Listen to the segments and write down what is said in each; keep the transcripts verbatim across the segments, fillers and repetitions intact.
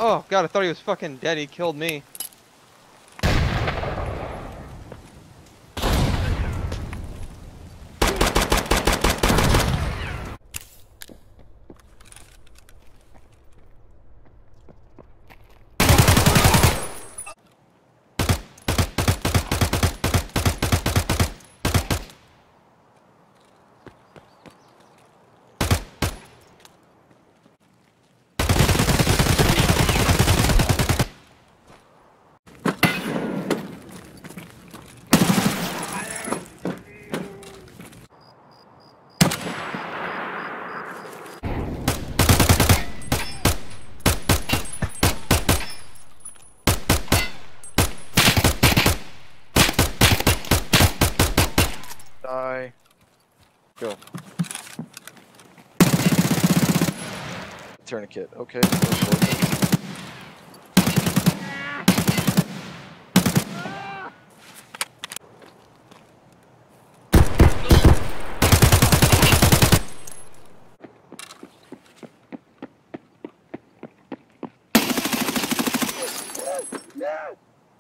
Oh god, I thought he was fucking dead. He killed me. Die. Go. Tourniquet. Okay. No!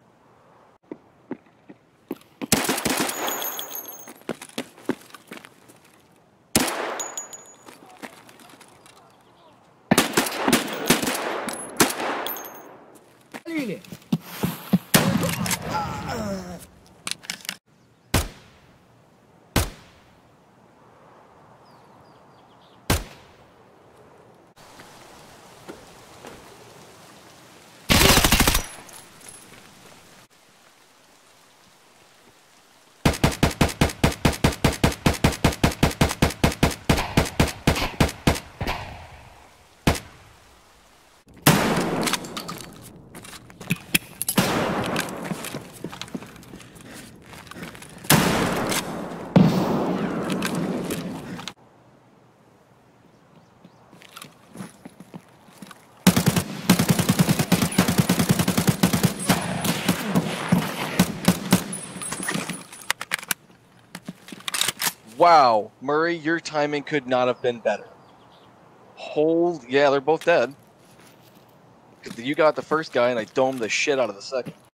Eat it. Wow, Murray, your timing could not have been better. Hold, yeah, they're both dead. You got the first guy, and I domed the shit out of the second.